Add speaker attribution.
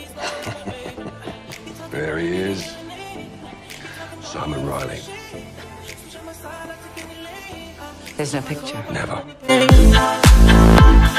Speaker 1: There he is. Simon Riley.
Speaker 2: There's no picture.
Speaker 1: Never.